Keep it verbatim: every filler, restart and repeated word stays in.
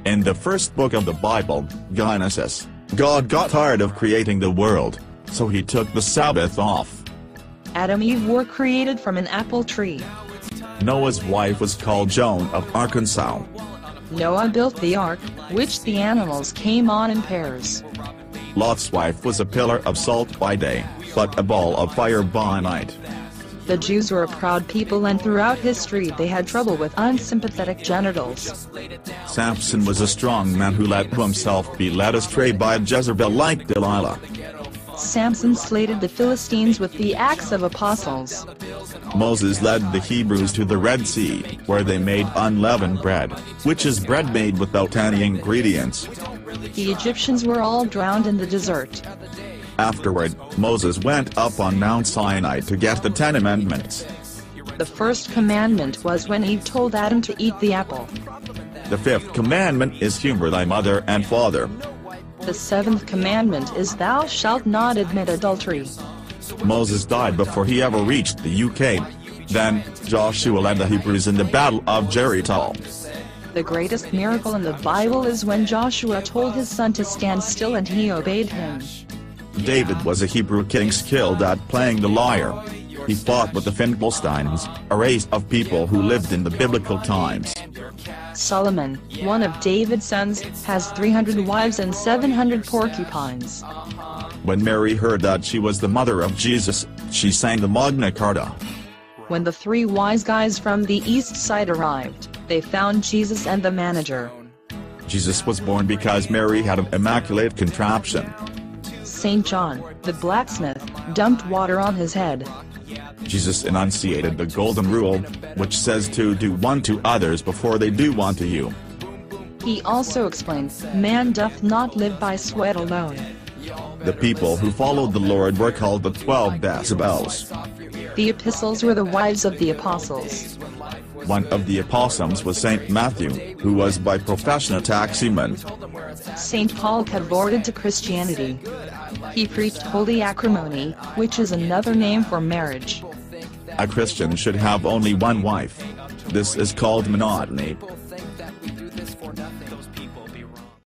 In the first book of the Bible, Genesis, God got tired of creating the world, so he took the Sabbath off. Adam and Eve were created from an apple tree. Noah's wife was called Joan of Arkansas. Noah built the ark, which the animals came on in pairs. Lot's wife was a pillar of salt by day, but a ball of fire by night. The Jews were a proud people, and throughout history they had trouble with unsympathetic genitals. Samson was a strong man who let himself be led astray by Jezebel like Delilah. Samson slated the Philistines with the Acts of Apostles. Moses led the Hebrews to the Red Sea, where they made unleavened bread, which is bread made without any ingredients. The Egyptians were all drowned in the desert. Afterward, Moses went up on Mount Sinai to get the Ten Commandments. The first commandment was when Eve told Adam to eat the apple. The fifth commandment is humor thy mother and father. The seventh commandment is thou shalt not admit adultery. Moses died before he ever reached the U K. Then, Joshua led the Hebrews in the Battle of Jericho. The greatest miracle in the Bible is when Joshua told his son to stand still and he obeyed him. David was a Hebrew king skilled at playing the lyre. He fought with the Philistines, a race of people who lived in the biblical times. Solomon, one of David's sons, has three hundred wives and seven hundred porcupines. When Mary heard that she was the mother of Jesus, she sang the Magna Carta. When the three wise guys from the east side arrived, they found Jesus and the manager. Jesus was born because Mary had an immaculate conception. Saint John, the blacksmith, dumped water on his head. Jesus enunciated the golden rule, which says to do unto others before they do unto you. He also explained, man doth not live by sweat alone. The people who followed the Lord were called the twelve decibels. The epistles were the wives of the apostles. One of the apostles was Saint Matthew, who was by profession a taximan. Saint Paul converted to Christianity. He preached holy acrimony, which is another name for marriage. A Christian should have only one wife. This is called monotony.